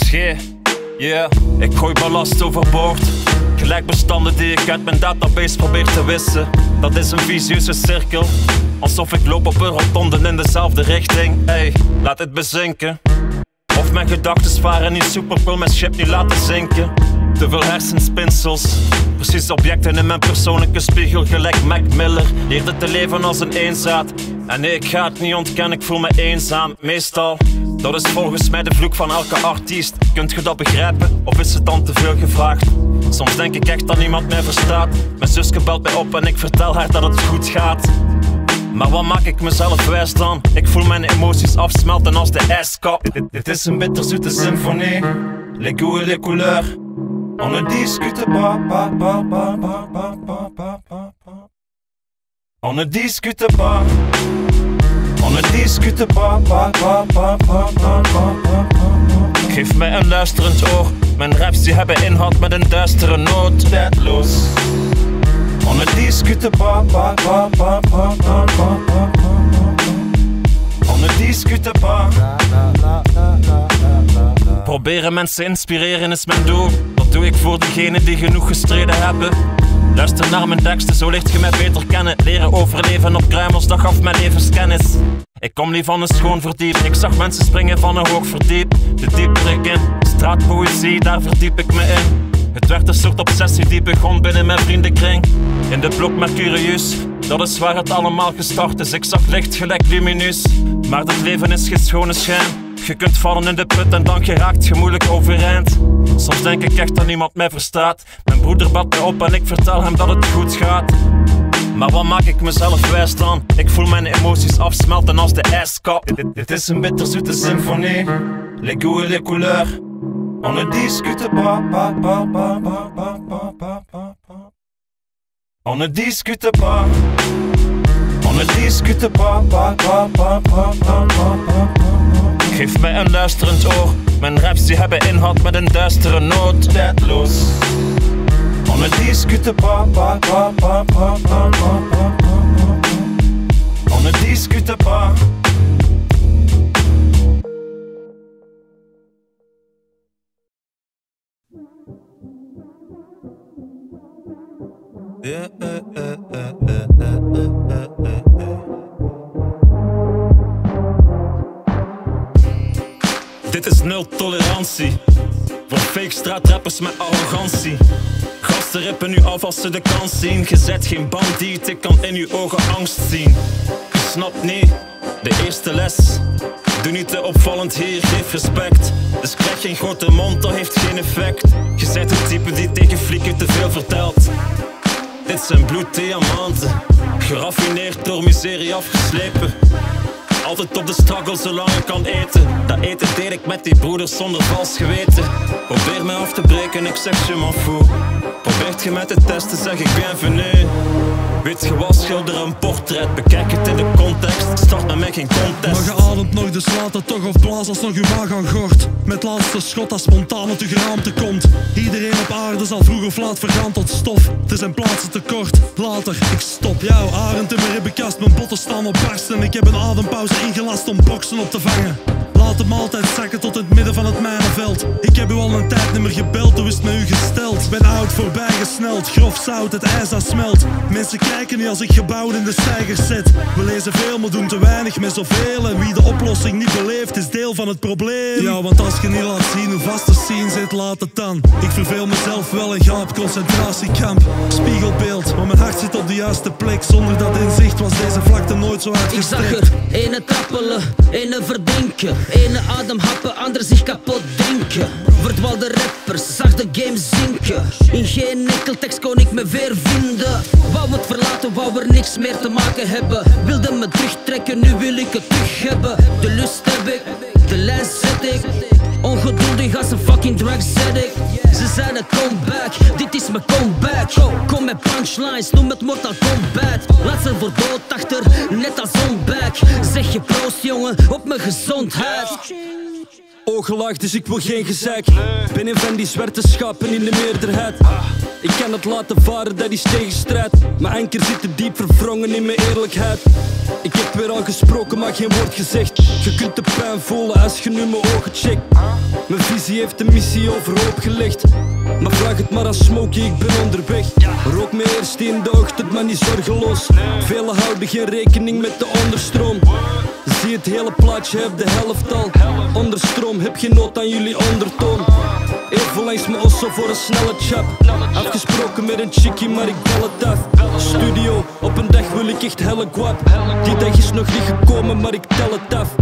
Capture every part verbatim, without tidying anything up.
X G, yeah, ik gooi ballast overboord. Gelijkbestanden die ik uit mijn database probeer te wissen. Dat is een vicieuze cirkel, alsof ik loop op een rotonde in dezelfde richting. Ey, laat het bezinken. Of mijn gedachten varen niet super, wil mijn ship niet laten zinken. Te veel hersenspinsels, precies objecten in mijn persoonlijke spiegel. Gelijk Mac Miller, leerde te leven als een eenzaad. En nee, ik ga het niet ontkennen, ik voel me eenzaam, meestal. Dat is volgens mij de vloek van elke artiest. Kunt je dat begrijpen, of is het dan te veel gevraagd? Soms denk ik echt dat niemand mij verstaat. Mijn zusje belt mij op en ik vertel haar dat het goed gaat. Maar wat maak ik mezelf wijs dan? Ik voel mijn emoties afsmelten als de ijskap. Dit, dit is een bitterzoete symfonie. Les goûts et les couleurs. On ne discute pas, pas, pas, pas, pas, pas, pas, pas, pas. On ne discute pas. On ne discute pas, pas, pas, pas, pas, pas, pas. Geef mij een luisterend oor. Mijn raps die hebben inhoud met een duistere noot. Tijdloos. On ne discute pas, pas, pas, pas, pas, pas, pas. On ne discute pas. Proberen mensen inspireren is mijn doel. Dat doe ik voor degenen die genoeg gestreden hebben. Luister naar mijn teksten, zo leert je mij beter kennen. Leren overleven op kruimels, dat gaf mijn levenskennis. Ik kom niet van een schoon verdiep. Ik zag mensen springen van een hoog verdiep. De dieper ik in, straatpoëzie, daar verdiep ik me in. Het werd een soort obsessie die begon binnen mijn vriendenkring. In de blok Mercurius, dat is waar het allemaal gestart is. Ik zag licht gelijk lumineus, maar dit leven is geen schone schijn. Je kunt vallen in de put en dan geraakt je moeilijk overeind. Soms denk ik echt dat niemand mij verstaat. Mijn broeder belt mij op en ik vertel hem dat het goed gaat. Maar wat maak ik mezelf wijs dan? Ik voel mijn emoties afsmelten als de ijskap. Dit, dit is een bitterzoete symfonie. Les goûts et les couleurs. On ne discute pas, pas, pas, pas, pas, pas, pas, pas, pas. On ne discute pas. On ne discute pas, pas, pas, pas, pas, pas, pas. Geef mij een luisterend oor. Mijn raps die hebben inhoud met een duistere noot. Tijdloos. On ne discute pas, pas, pas, pas, pas, pas, pas. On ne discute pas. Yeah, uh, uh, uh, uh, uh, uh, uh, uh. Dit is nul tolerantie voor fake straatrappers met arrogantie. Gasten rippen nu af als ze de kans zien. Je zet geen bandiet, ik kan in uw ogen angst zien. Je snapt niet, de eerste les. Doe niet te opvallend hier, geef respect. Dus krijg geen grote mond, dat heeft geen effect. Je bent het type die tegen flieken te veel vertelt. Dit zijn bloeddiamanten, geraffineerd door miserie afgeslepen. Altijd op de struggle zolang ik kan eten. Dat eten deed ik met die broeders zonder vals geweten. Probeer mij af te breken, ik zeg je m'en fous. Probeert je mij te testen, zeg ik bienvenue. Weet je wat, schilder een portret. Bekijk het in de context, start met mij geen contest. Maar je ademt nog, dus laat het toch of blaas als nog uw maag aan gort. Met laatste schot dat spontaan uit uw geraamte komt. Iedereen op aarde zal vroeg of laat vergaan tot stof. Het is een plaatsen tekort, later, ik stop. Jouw arend in mijn ribbenkast, mijn botten staan op barsten. Ik heb een adempauze ingelast om boksen op te vangen. Laat de maaltijd zakken tot in het midden van het mijnenveld. Ik heb u al een tijd niet meer gebeld, hoe is het met u gesteld? Ben oud voorbij gesneld, grof zout, het ijs dat smelt. Mensen kijken niet als ik gebouwd in de stijgers zet. We lezen veel, maar doen te weinig met zoveel. En wie de oplossing niet beleeft, is deel van het probleem. Ja, want als je niet laat zien hoe vast de scene zit, laat het dan. Ik verveel mezelf wel en ga op concentratiekamp. Spiegelbeeld, maar mijn hart zit op de juiste plek. Zonder dat inzicht was deze vlakte nooit zo uitgestrekt. Ik zag er, ene trappelen, ene verdrinken. Ene ademhappen, ander zich kapot drinken. Verdwaalde rappers, zag de game zinken. In geen enkel tekst kon ik me weer vinden. Wou het verlaten, wou er niks meer te maken hebben. Wilde me terugtrekken, nu wil ik het terug hebben. De lust heb ik, de lijn zet ik. Ongeduldig als een fucking drug zet ik. Ze zeiden come back, dit is mijn comeback. Kom met punchlines, noem het Mortal Kombat. Laat ze voor dood achter, net als on back. Zeg je proost jongen, op mijn gezondheid. ogen laag, dus ik wil geen gezeik. Ben een van die zwarte schapen in de meerderheid. Ik kan het laten varen, dat is tegen strijd. Mijn anker zit te diep verwrongen in mijn eerlijkheid. Ik heb weer al gesproken, maar geen woord gezegd. Je kunt de pijn voelen als je nu mijn ogen checkt. Mijn visie heeft de missie overhoop gelegd. Maar vraag het maar aan Smokey, ik ben onderweg. Rook me eerst in de ochtend, maar niet zorgeloos. Velen houden geen rekening met de onderstroom. Zie het hele plaatje, heb de helft al. Onderstroom, heb geen nood aan jullie ondertoon. Even langs mijn osso voor een snelle chap. Afgesproken met een chickie, maar ik bel het af. Studio, op een dag wil ik echt helle guap. Die dag is nog niet gekomen, maar ik tel het af.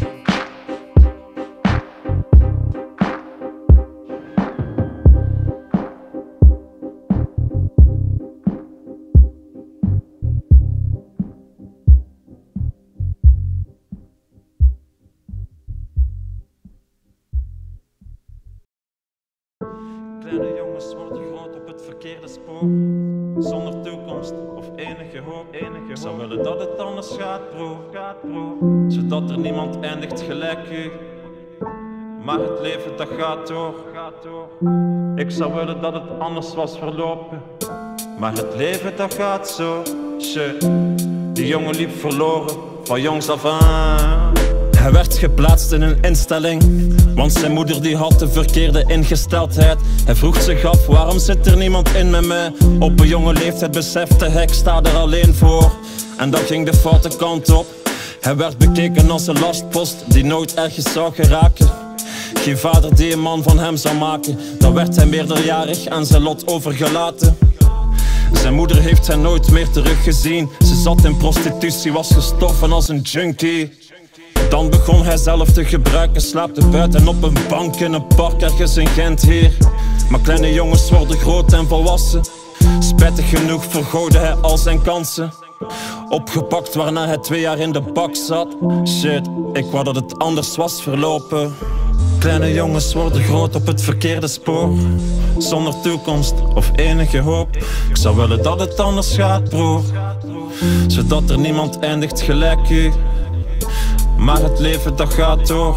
Kleine jongens worden groot op het verkeerde spoor. Zonder toekomst of enige hoop, enige hoop. Ik zou willen dat het anders gaat, bro, gaat, bro. Zodat er niemand eindigt gelijk u. Maar het leven dat gaat door, gaat door. Ik zou willen dat het anders was verlopen. Maar het leven dat gaat zo, shit. Die jongen liep verloren, van jongs af aan. Hij werd geplaatst in een instelling, want zijn moeder die had de verkeerde ingesteldheid. Hij vroeg zich af, waarom zit er niemand in met mij? Op een jonge leeftijd besefte hij, ik sta er alleen voor. En dat ging de foute kant op. Hij werd bekeken als een lastpost die nooit ergens zou geraken. Geen vader die een man van hem zou maken. Dan werd hij meerderjarig aan zijn lot overgelaten. Zijn moeder heeft hij nooit meer teruggezien. Ze zat in prostitutie, was gestorven als een junkie. Dan begon hij zelf te gebruiken, slaapte buiten op een bank in een park ergens in Gent hier. Maar kleine jongens worden groot en volwassen. Spijtig genoeg vergooide hij al zijn kansen. Opgepakt waarna hij twee jaar in de bak zat. Shit, ik wou dat het anders was verlopen. Kleine jongens worden groot op het verkeerde spoor. Zonder toekomst of enige hoop. Ik zou willen dat het anders gaat, broer. Zodat er niemand eindigt gelijk u. Maar het leven dat gaat door.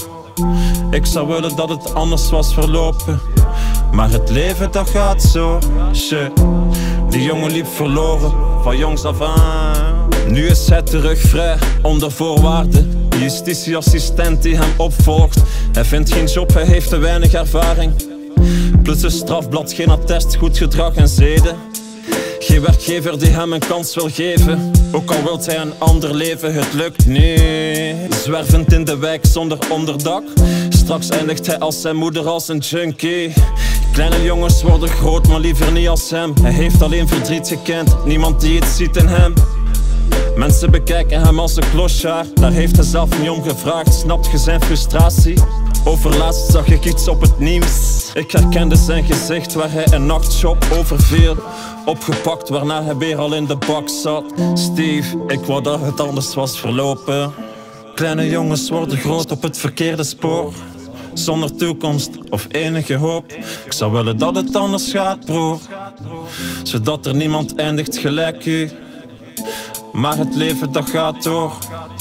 Ik zou willen dat het anders was verlopen. Maar het leven dat gaat zo, shit. Die jongen liep verloren, van jongs af aan. Nu is hij terug vrij, onder voorwaarden. De justitieassistent die hem opvolgt. Hij vindt geen job, hij heeft te weinig ervaring. Plus een strafblad, geen attest, goed gedrag en zeden. Geen werkgever die hem een kans wil geven. Ook al wilt hij een ander leven, het lukt niet. Zwervend in de wijk zonder onderdak. Straks eindigt hij als zijn moeder als een junkie. Kleine jongens worden groot, maar liever niet als hem. Hij heeft alleen verdriet gekend, niemand die iets ziet in hem. Mensen bekijken hem als een klosjaar. Daar heeft hij zelf niet om gevraagd, snapt je zijn frustratie? Overlaatst zag ik iets op het nieuws. Ik herkende zijn gezicht waar hij een nachtshop overviel. Opgepakt waarna hij weer al in de bak zat. Steve, ik wou dat het anders was verlopen. Kleine jongens worden groot op het verkeerde spoor. Zonder toekomst of enige hoop. Ik zou willen dat het anders gaat, broer. Zodat er niemand eindigt gelijk u. Maar het leven dat gaat door.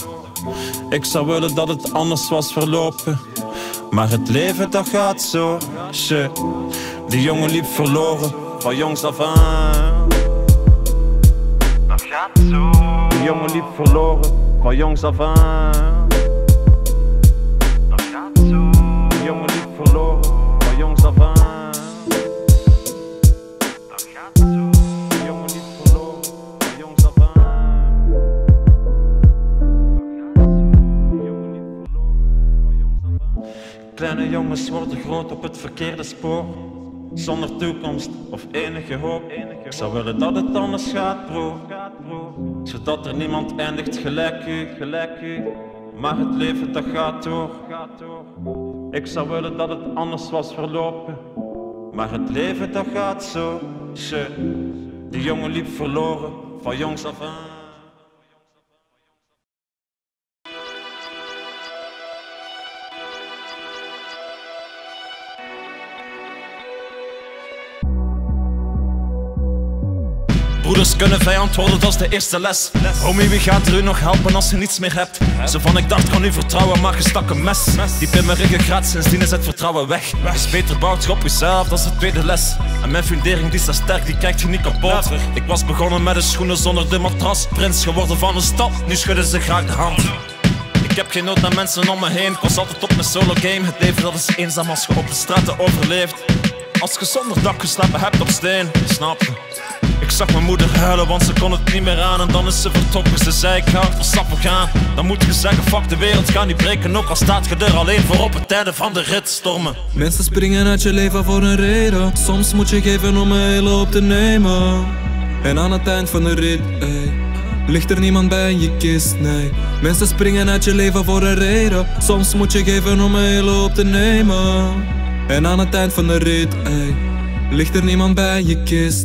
Ik zou willen dat het anders was verlopen. Maar het leven dat gaat zo, shit. Die jongen liep verloren, van jongs af aan. Dat gaat zo. Die jongen liep verloren, van jongs af aan. Dat gaat zo. Die jongen liep verloren, van jongs af aan. Dat gaat zo. Die jongen liep verloren, van jongs af aan. Die jongen liep verloren, van jongs af aan. Kleine jongens worden groot op het verkeerde spoor. Zonder toekomst of enige hoop. Ik zou willen dat het anders gaat, bro. Zodat er niemand eindigt gelijk u, gelijk u. Maar het leven dat gaat door. Ik zou willen dat het anders was verlopen. Maar het leven dat gaat zo, shit. Die jongen liep verloren, van jongs af aan. Broeders kunnen vijand worden, dat is de eerste les. Homie, wie gaat er u nog helpen als je niets meer hebt? Zo van, ik dacht, kan u vertrouwen, maar gestak een mes. Diep in mijn ruggengraat, sindsdien is het vertrouwen weg. Is beter bouwt je op jezelf, dat is de tweede les. En mijn fundering die staat sterk, die krijgt je niet kapot. Ik was begonnen met de schoenen zonder de matras. Prins geworden van een stad, nu schudden ze graag de hand. Ik heb geen nood aan mensen om me heen, ik was altijd op mijn solo game. Het leven dat is eenzaam als je op de straten overleeft. Als je zonder dak geslapen hebt op steen, snap je? Ik zag mijn moeder huilen, want ze kon het niet meer aan. En dan is ze vertrokken, ze zei ik ga voor stappen gaan. Dan moet je zeggen, fuck de wereld, ga niet breken. Ook al staat je er alleen voor op het tijden van de ritstormen. Mensen springen uit je leven voor een reden. Soms moet je geven om een hele hoop te nemen. En aan het eind van de rit, ey, ligt er niemand bij in je kist, nee. Mensen springen uit je leven voor een reden. Soms moet je geven om een hele hoop te nemen. En aan het eind van de rit, ey, ligt er niemand bij in je kist.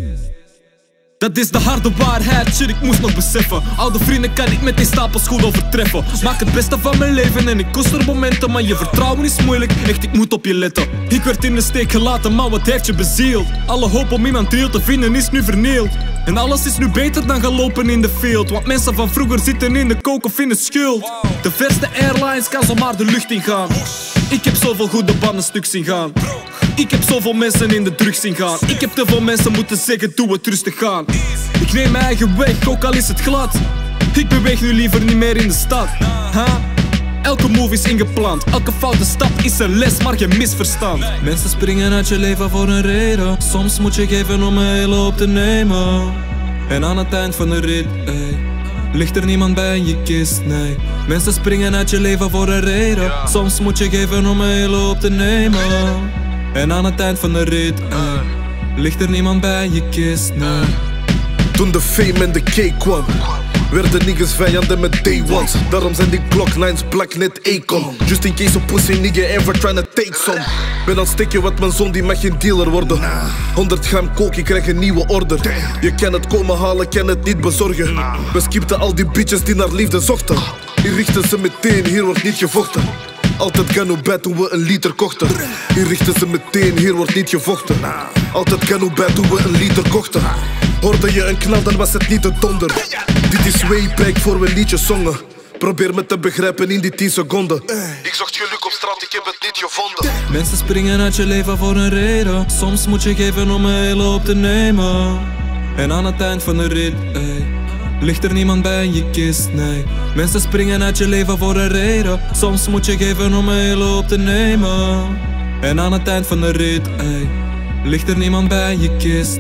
Dat is de harde waarheid, shit, ik moest nog beseffen. Oude vrienden kan ik met die stapels goed overtreffen. Maak het beste van mijn leven en ik koester momenten. Maar je vertrouwen is moeilijk, echt ik moet op je letten. Ik werd in de steek gelaten, maar wat heeft je bezield? Alle hoop om iemand real te vinden is nu vernield. En alles is nu beter dan gelopen in de field. Want mensen van vroeger zitten in de kook of in de schuld. De verste airlines kan zomaar de lucht ingaan. Ik heb zoveel goede banden stuk zien gaan. Ik heb zoveel mensen in de drugs zien gaan. Ik heb te veel mensen moeten zeggen, doe het rustig gaan. Ik neem mijn eigen weg, ook al is het glad. Ik beweeg nu liever niet meer in de stad, huh? Elke move is ingepland, elke foute stap is een les, maar geen misverstand. Mensen springen uit je leven voor een reden. Soms moet je geven om een hele hoop te nemen. En aan het eind van de rit, ey, ligt er niemand bij in je kist, nee. Mensen springen uit je leven voor een reden. Soms moet je geven om een hele hoop te nemen. En aan het eind van de rit, ey, ligt er niemand bij in je kist, nee. Toen de fame en de cake kwam, werden niggas vijanden met day ones. Daarom zijn die Glock nines black net Akon. Just in case a pussy nigga ever tryna take some. Ben aan stekje wat mijn zoon, die mag geen dealer worden. honderd gram coke, ik krijg een nieuwe order. Je kan het komen halen, kan het niet bezorgen. We skipten al die bitches die naar liefde zochten. Hier richten ze meteen, hier wordt niet gevochten. Altijd Ganu bij toen we een liter kochten. Hier richten ze meteen, hier wordt niet gevochten. Altijd Ganu bij toen we een liter kochten. Hoorde je een knal, dan was het niet de donder. Dit is way back voor we liedjes zongen. Probeer me te begrijpen in die tien seconden. Ik zocht geluk op straat, ik heb het niet gevonden. Mensen springen uit je leven voor een reden. Soms moet je geven om een hele hoop te nemen. En aan het eind van de rit, ey, ligt er niemand bij in je kist, nee. Mensen springen uit je leven voor een reden. Soms moet je geven om een hele hoop te nemen. En aan het eind van de rit, ey, ligt er niemand bij in je kist.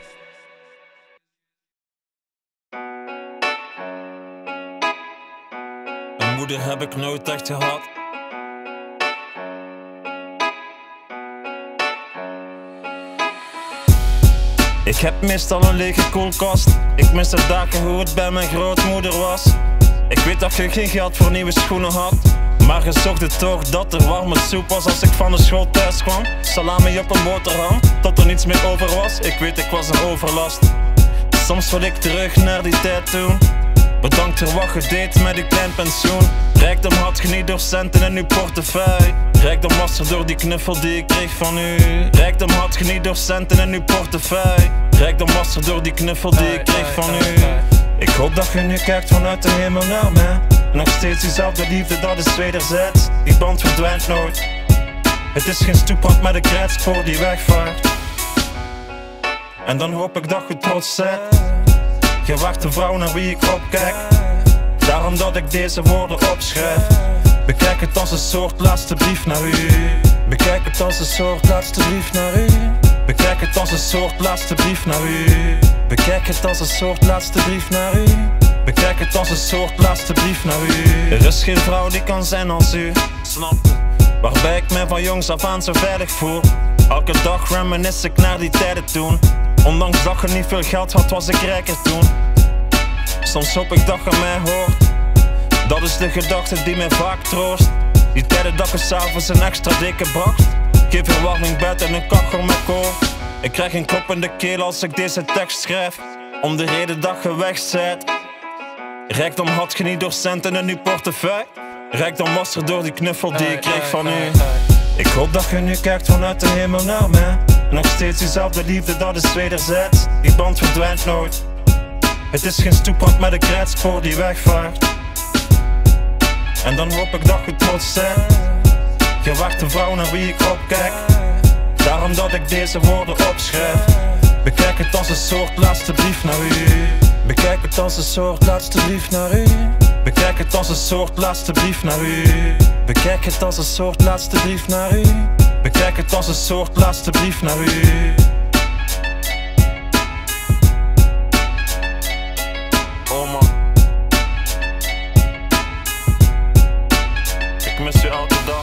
Een moeder heb ik nooit echt gehad. Ik heb meestal een lege koelkast. Ik mis de dagen hoe het bij mijn grootmoeder was. Ik weet dat je geen geld voor nieuwe schoenen had, maar je zorgde toch dat er warme soep was als ik van de school thuis kwam. Salami op een boterham, tot er niets meer over was. Ik weet ik was een overlast. Soms wil ik terug naar die tijd toen. Bedankt voor wat je deed met uw klein pensioen. Rijkdom had je niet door centen in uw portefeuille. Rijkdom was er door die knuffel die ik kreeg van u. Rijkdom had je niet door centen in uw portefeuille. Rijkdom was er door die knuffel die ik kreeg van u. Ik hoop dat je nu kijkt vanuit de hemel naar mij. Nog steeds diezelfde liefde, dat is wederzijds. Die band verdwijnt nooit. Het is geen stoeprand met een krijtspoor die wegvaart. En dan hoop ik dat je trots bent. Je wacht een vrouw naar wie ik opkijk. Daarom dat ik deze woorden opschrijf. Bekijk het als een soort laatste brief naar u. Bekijk het als een soort laatste brief naar u. Bekijk het als een soort laatste brief naar u. Bekijk het als een soort laatste brief naar u. Bekijk het als een soort laatste brief naar u. Er is geen vrouw die kan zijn als u, snap je? Waarbij ik mij van jongs af aan zo veilig voel. Elke dag reminisce ik naar die tijden toen. Ondanks dat je niet veel geld had, was ik rijker toen. Soms hoop ik dat je mij hoort. Dat is de gedachte die mij vaak troost. Die tijden dat je s'avonds een extra dikke bracht. Geen verwarming bed en een kachel met kool. Ik krijg een klop in de keel als ik deze tekst schrijf. Om de reden dat je weg zijt. Rijkdom had je niet door centen in uw portefeuille. Rijkdom was er door die knuffel die ik kreeg van u. Ik hoop dat je nu kijkt vanuit de hemel naar mij. Nog steeds diezelfde liefde, dat is wederzijds. Die band verdwijnt nooit. Het is geen stoeprand met een krijtspoor die wegvaart. En dan hoop ik dat je het moet zijn. Je wacht een vrouw naar wie ik opkijk. Daarom dat ik deze woorden opschrijf. Bekijk het als een soort laatste brief naar u. Bekijk het als een soort laatste brief naar u. Bekijk het als een soort laatste brief naar u. Bekijk het als een soort laatste brief naar u. Bekijk het als een soort laatste brief naar u. Oh man, ik mis u elke dag.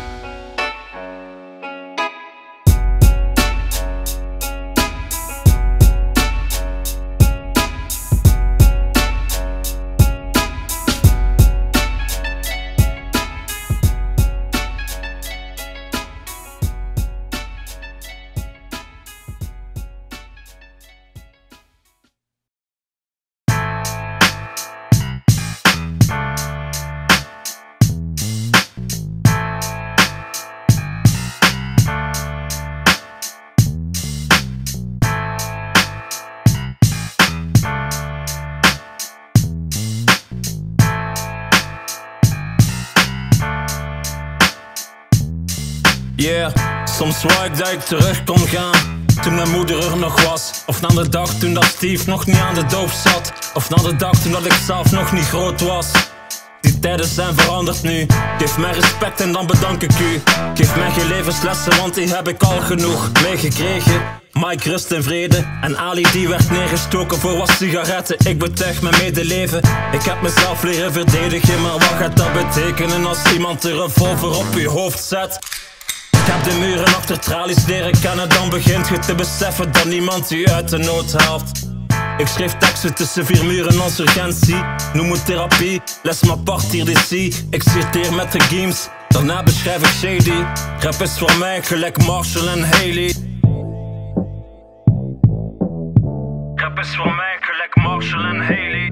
Yeah, soms wou ik dat ik terug kon gaan, toen mijn moeder er nog was. Of na de dag toen dat Steve nog niet aan de doop zat. Of na de dag toen dat ik zelf nog niet groot was. Die tijden zijn veranderd nu. Geef mij respect en dan bedank ik u. Geef mij geen levenslessen, want die heb ik al genoeg meegekregen. Mike rust in vrede en Ali die werd neergestoken voor wat sigaretten. Ik betuig mijn medeleven. Ik heb mezelf leren verdedigen, maar wat gaat dat betekenen als iemand een revolver op je hoofd zet? Ik heb de muren achter tralies leren kennen, dan begint je te beseffen dat niemand je uit de nood haalt. Ik schreef teksten tussen vier muren als urgentie. Noem het therapie, les maar partir d'ici. Ik citeer met de games, daarna beschrijf ik shady. Rap is voor mij gelijk Marshall en Haley. Rap is voor mij gelijk Marshall en Haley.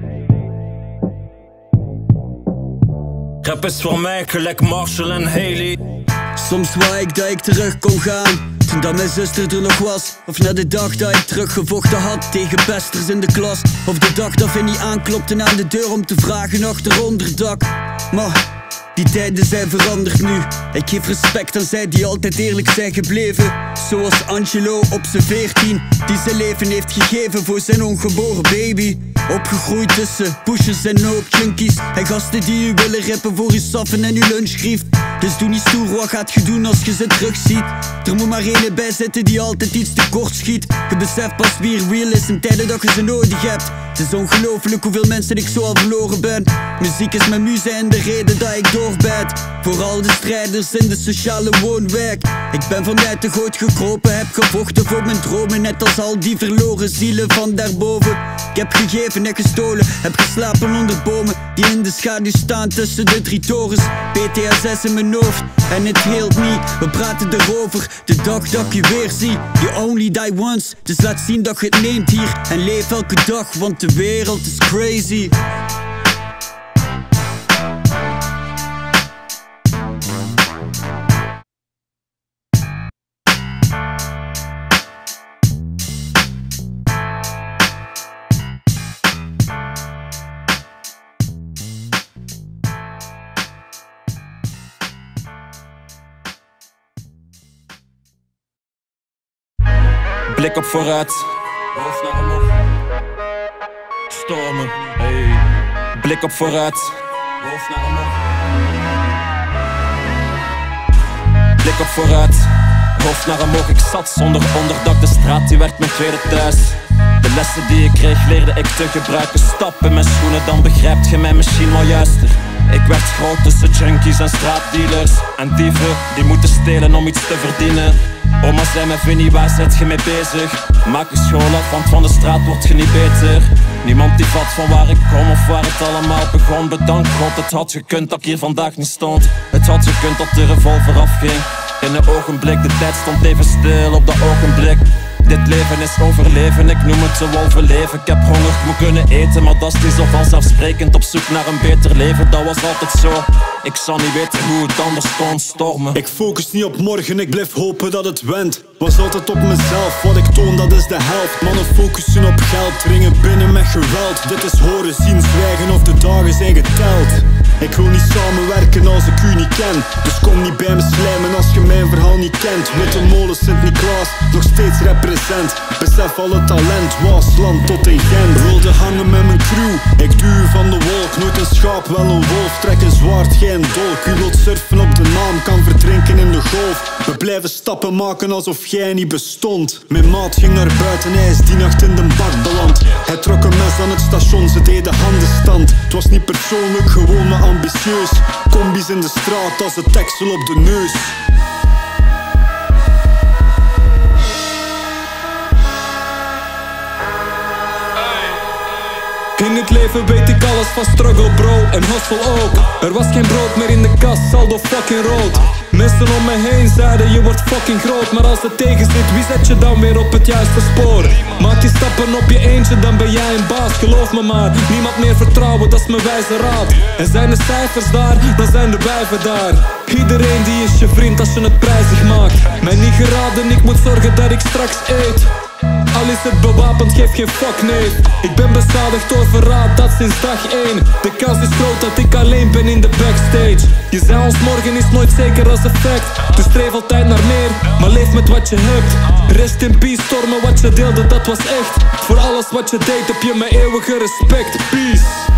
Rap is voor mij gelijk Marshall en Haley. Soms wou ik dat ik terug kon gaan, toen dat mijn zuster er nog was. Of na de dag dat ik teruggevochten had tegen pesters in de klas. Of de dag dat Vinnie aanklopte aan de deur om te vragen achter onderdak. Maar die tijden zijn veranderd nu. Ik geef respect aan zij die altijd eerlijk zijn gebleven. Zoals Angelo op zijn veertien, die zijn leven heeft gegeven voor zijn ongeboren baby. Opgegroeid tussen pushers en ook junkies. En gasten die u willen rippen voor uw saffen en uw lunchgrief. Dus doe niet stoer, wat gaat je doen als je ze terugziet? Er moet maar één bij zitten die altijd iets te kort schiet. Je beseft pas wie er real is in tijden dat je ze nodig hebt. Het is ongelooflijk hoeveel mensen ik zo al verloren ben. Muziek is mijn muze en de reden dat ik doorbijt. Voor al de strijders in de sociale woonwijk. Ik ben vanuit de goot gekropen, heb gevochten voor mijn dromen. Net als al die verloren zielen van daarboven. Ik heb gegeven en gestolen, heb geslapen onder bomen die in de schaduw staan tussen de drie torens. P T S S in mijn hoofd en het heelt niet. We praten erover, de dag dat ik je weer zie. You only die once, dus laat zien dat je het neemt hier. En leef elke dag, want de wereld is crazy. Blik op vooruit, hoofd naar omhoog. Stormen, hey. Blik op vooruit, hoofd naar omhoog. Blik op vooruit, hoofd naar omhoog. Ik zat zonder onderdak, de straat die werd mijn tweede thuis. De lessen die ik kreeg leerde ik te gebruiken. Stap in mijn schoenen, dan begrijpt je mij misschien wel juister. Ik werd groot tussen junkies en straatdealers. En dieven die moeten stelen om iets te verdienen. Oma zei me, Vinnie, waar zit je mee bezig? Maak je school af, want van de straat word je niet beter. Niemand die vat van waar ik kom of waar het allemaal begon. Bedankt God, het had gekund dat ik hier vandaag niet stond. Het had gekund dat de revolver afging. In een ogenblik, de tijd stond even stil op dat ogenblik. Dit leven is overleven, ik noem het zo overleven. Ik heb honger, ik moet kunnen eten, maar dat is niet zo vanzelfsprekend. Op zoek naar een beter leven, dat was altijd zo. Ik zou niet weten hoe het anders kon stormen. Ik focus niet op morgen, ik blijf hopen dat het went. Was altijd op mezelf, wat ik toon dat is de helft. Mannen focussen op geld, dringen binnen met geweld. Dit is horen, zien, zwijgen of de dagen zijn geteld. Ik wil niet samenwerken als ik u niet ken. Dus kom niet bij me slijmen als je mijn verhaal niet kent. Witte molen, Sint-Niklaas, nog steeds represent. Besef al het talent, Waasland tot in Gent. Wilde hangen met mijn crew, ik duw van de wolk. Nooit een schaap, wel een wolf, trek een zwaard, geen dolk. U wilt surfen op de naam, kan verdrinken in de golf. We blijven stappen maken alsof jij niet bestond. Mijn maat ging naar buiten, hij is die nacht in de bak beland. Hij trok een mes aan het station, ze deden handenstand. Het was niet persoonlijk, gewoon maar ambitieus. Combi's in de straat als het deksel op de neus. In het leven weet ik alles van struggle bro, en hustle ook. Er was geen brood meer in de kast, saldo fucking rood. Mensen om me heen zeiden je wordt fucking groot. Maar als het tegen zit, wie zet je dan weer op het juiste spoor? Maak je stappen op je eentje, dan ben jij een baas, geloof me maar. Niemand meer vertrouwen, dat is mijn wijze raad. En zijn de cijfers daar, dan zijn de wijven daar. Iedereen die is je vriend als je het prijzig maakt. Mij niet geraden, ik moet zorgen dat ik straks eet. Al is het bewapend, geef geen fuck nee. Ik ben beschadigd door verraad, dat sinds dag één. De kans is groot dat ik alleen ben in de backstage. Je zei ons morgen is nooit zeker als effect. Dus streef altijd naar meer, maar leef met wat je hebt. Rest in peace, stormen wat je deelde, dat was echt. Voor alles wat je deed heb je mijn eeuwige respect. Peace.